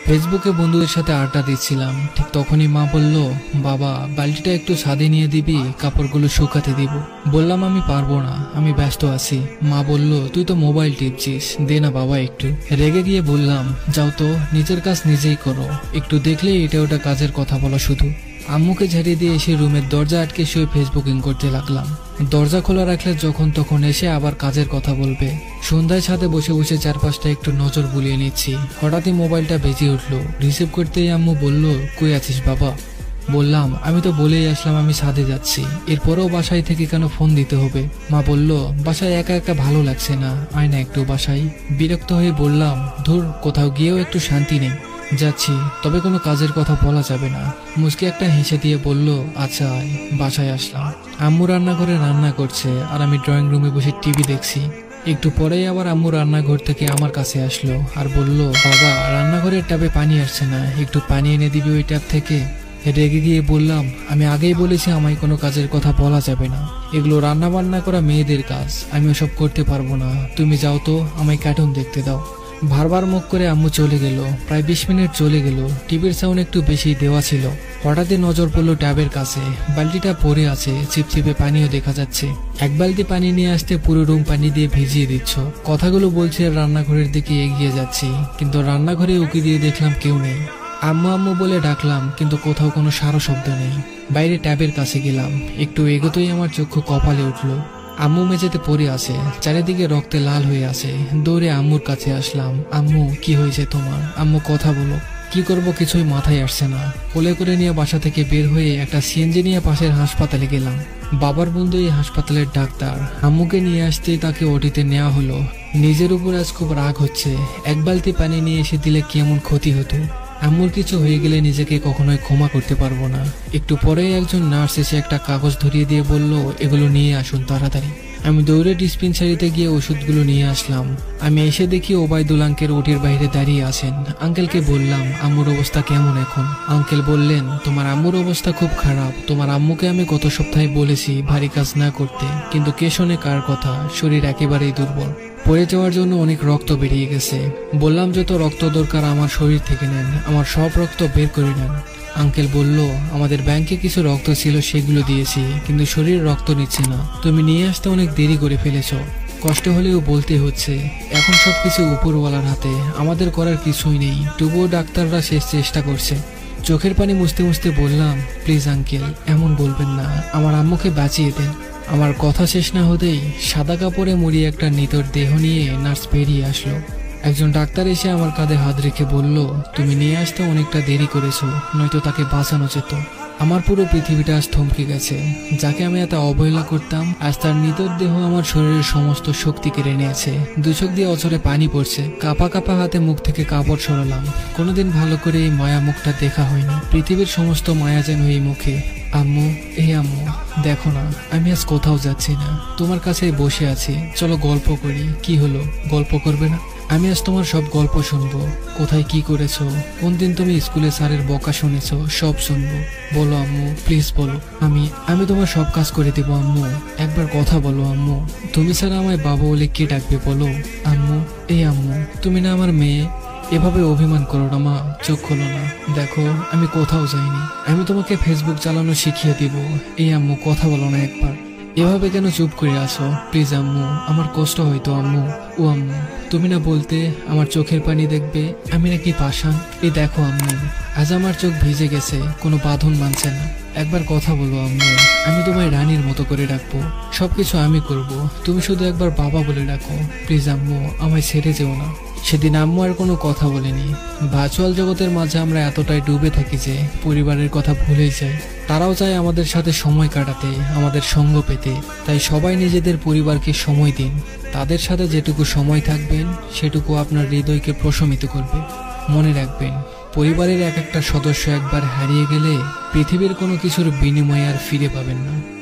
ফেসবুকে বন্ধুদের সাথে আড্ডা দিচ্ছিলাম, ঠিক তখনই মা বলল, বাবা বালতিটা একটু ছাদে নিয়ে দিবি, কাপড়গুলো শুকাতে দিব। বললাম আমি পারবো না, আমি ব্যস্ত আছি। মা বলল, তুই তো মোবাইল টিপছিস, দে না বাবা একটু। রেগে গিয়ে বললাম, যাও তো, নিজের কাজ নিজেই করো, একটু দেখলেই এটা ওটা কাজের কথা বলো শুধু। আম্মুকে ঝাড়িয়ে দিয়ে এসে রুমের দরজা আটকে শুয়ে ফেসবুকিং করতে লাগলাম। দরজা খোলা রাখলে যখন তখন এসে আবার কাজের কথা বলবে। সন্ধ্যায় ছাদে বসে বসে চারপাশটা একটু নজর বুলিয়ে নিচ্ছি। হঠাৎই মোবাইলটা বেজে উঠলো। রিসিভ করতেই আম্মু বলল, কই আছিস বাবা? বললাম, আমি তো বলেই আসলাম আমি ছাদে যাচ্ছি, এরপরেও বাসায় থেকে কেন ফোন দিতে হবে? মা বলল, বাসায় একা একা ভালো লাগছে না, আয় না একটু বাসায়। বিরক্ত হয়ে বললাম, ধুর, কোথাও গিয়েও একটু শান্তি নেই। যাচ্ছি, তবে কোনো কাজের কথা বলা যাবে না। মুচকি একটা হেসে দিয়ে বলল, আচ্ছা আয়। বাসায় আসলাম। আম্মু রান্নাঘরে রান্না করছে আর আমি ড্রয়িং রুমে বসে টিভি দেখছি। একটু পরেই আবার আম্মু রান্নাঘর থেকে আমার কাছে আসলো আর বলল, বাবা রান্নাঘরের ট্যাপে পানি আসছে না, একটু পানি এনে দিবি ওই ট্যাপ থেকে। রেগে গিয়ে বললাম, আমি আগেই বলেছি আমায় কোনো কাজের কথা বলা যাবে না, এগুলো রান্না বান্না করা মেয়েদের কাজ, আমি ওসব করতে পারবো না। তুমি যাও তো, আমায় কার্টুন দেখতে দাও। বারবার মুখ করে আম্মু চলে গেল। প্রায় 20 মিনিট চলে গেল। টিভির সাউন্ড একটু বেশি দেওয়া ছিল। হঠাৎই নজর পড়লো ট্যাবের কাছে। বালতিটা পড়ে আছে, চিপচিপে পানিও দেখা যাচ্ছে। এক বালতি পানি নিয়ে আসতে পুরো রুম পানি দিয়ে ভিজিয়ে দিচ্ছ। কথাগুলো বলছে রান্নাঘরের দিকে এগিয়ে যাচ্ছি, কিন্তু রান্নাঘরে উকি দিয়ে দেখলাম কেউ নেই। আম্মু আম্মু বলে ডাকলাম, কিন্তু কোথাও কোনো সারা শব্দ নেই। বাইরে ট্যাবের কাছে গেলাম। একটু এগোতেই আমার চক্ষু কপালে উঠলো। আম্মু মেঝেতে পড়ে আছে, চারিদিকে রক্তে লাল হয়ে আছে। দৌড়ে আম্মুর কাছে আসলাম। আম্মু, কি হয়েছে তোমার? আম্মু কথা বলো। কি করব কিছুই মাথায় আসছে না। কোলে করে নিয়ে বাসা থেকে বের হয়ে একটা সিএনজি নিয়ে পাশের হাসপাতালে গেলাম। বাবার বন্ধু এই হাসপাতালের ডাক্তার। আম্মুকে নিয়ে আসতেই তাকে ওটিতে নেওয়া হলো। নিজের উপর আজ খুব রাগ হচ্ছে। এক বালতি পানি নিয়ে এসে দিলে কেমন ক্ষতি হতো। আম্মুর কিছু হয়ে গেলে নিজেকে কখনোই ক্ষমা করতে পারবো না। একটু পরেই একজন নার্স এসে একটা কাগজ ধরিয়ে দিয়ে বলল, এগুলো নিয়ে আসুন তাড়াতাড়ি। আমি দৌড়ে ডিসপেন্সারিতে গিয়ে ওষুধগুলো নিয়ে আসলাম। আমি এসে দেখি ওবায়দুল আঙ্কেল ওটির বাইরে দাঁড়িয়ে আছেন। আঙ্কেলকে বললাম, আম্মুর অবস্থা কেমন এখন? আঙ্কেল বললেন, তোমার আম্মুর অবস্থা খুব খারাপ। তোমার আম্মুকে আমি গত সপ্তাহে বলেছি ভারী কাজ না করতে, কিন্তু কে শোনে কার কথা? শরীর একেবারেই দুর্বল, পড়ে যাওয়ার জন্য অনেক রক্ত বেরিয়ে গেছে। বললাম, যত রক্ত দরকার আমার শরীর থেকে নেন, আমার সব রক্ত বের করে নেন। আঙ্কেল বলল, আমাদের ব্যাংকে কিছু রক্ত ছিল, সেগুলো দিয়েছি, কিন্তু শরীর রক্ত নিচ্ছে না। তুমি নিয়ে আসতে অনেক দেরি করে ফেলেছ। কষ্ট হলেও বলতে হচ্ছে, এখন সবকিছু উপরওয়ালার হাতে, আমাদের করার কিছুই নেই। তবুও ডাক্তাররা শেষ চেষ্টা করছে। চোখের পানি মুছতে মুছতে বললাম, প্লিজ আঙ্কেল, এমন বলবেন না, আমার আম্মুকে বাঁচিয়ে দেন। আমার কথা শেষ না হতেই সাদা কাপড়ে মুড়িয়ে একটা নিতর দেহ নিয়ে নার্স বেরিয়ে আসলো। একজন ডাক্তার এসে আমার কাঁধে হাত রেখে বলল, তুমি নিয়ে আসতে অনেকটা দেরি করেছো, নয়তো তাকে বাঁচানো যেত। আমার পুরো পৃথিবীটা আজ থমকে গেছে। যাকে আমি এত অবহেলা করতাম, আজ তার নিতর দেহ আমার শরীরের সমস্ত শক্তি কেড়ে নিয়েছে। দু চোখ দিয়ে অঝরে পানি পড়ছে। কাঁপা কাঁপা হাতে মুখ থেকে কাপড় সরালাম। কোনোদিন ভালো করে এই মায়া মুখটা দেখা হয়নি। পৃথিবীর সমস্ত মায়া যেন এই মুখে। আম্মু, এই আম্মু, দেখো না, আমি আজ কোথাও যাচ্ছি না, তোমার কাছে বসে আছি। চলো গল্প করি। কি হলো, গল্প করবে না? আমি আজ তোমার সব গল্প শুনবো। কোথায় কি করেছো, কোন দিন তুমি স্কুলে স্যারের বকা শুনেছো, সব শুনবো। বলো আম্মু, প্লিজ বলো। আমি তোমার সব কাজ করে দেবো আম্মু। একবার কথা বলো আম্মু। তুমি ছাড়া আমায় বাবা বলে কে ডাকবে বলো? আম্মু, এই আম্মু, তুমি না আমার মেয়ে, এভাবে অভিমান করো না মা। চোখ খোলো না, দেখো আমি কোথাও যাইনি। আমি তোমাকে ফেসবুক চালানো শিখিয়ে দিব। এই আম্মু, কথা বলো না একবার। এভাবে কেন চুপ করে আছো? প্লিজ আম্মু, আমার কষ্ট হয়তো আম্মু। ও আম্মু, তুমি না বলতে আমার চোখের পানি দেখবে? আমি নাকি পাষাণ? এই দেখো আম্মু, আজ আমার চোখ ভিজে গেছে, কোনো বাঁধন মানছে না। একবার কথা বলো আম্মু। আমি তোমায় রানীর মতো করে ডাকবো, সবকিছু আমি করব, তুমি শুধু একবার বাবা বলে ডাকো। প্লিজ আম্মু, আমায় ছেড়ে যেও না। সেদিন আম্মু আর কোনো কথা বলেনি। ভার্চুয়াল জগতের মাঝে আমরা এতটাই ডুবে থাকি যে পরিবারের কথা ভুলেই যাই। তারাও চায় আমাদের সাথে সময় কাটাতে, আমাদের সঙ্গ পেতে। তাই সবাই নিজেদের পরিবারকে সময় দিন। তাদের সাথে যেটুকু সময় থাকবেন, সেটুকু আপনার হৃদয়কে প্রশমিত করবে। মনে রাখবেন, পরিবারের এক একটা সদস্য একবার হারিয়ে গেলে পৃথিবীর কোনো কিছুর বিনিময়ে আর ফিরে পাবেন না।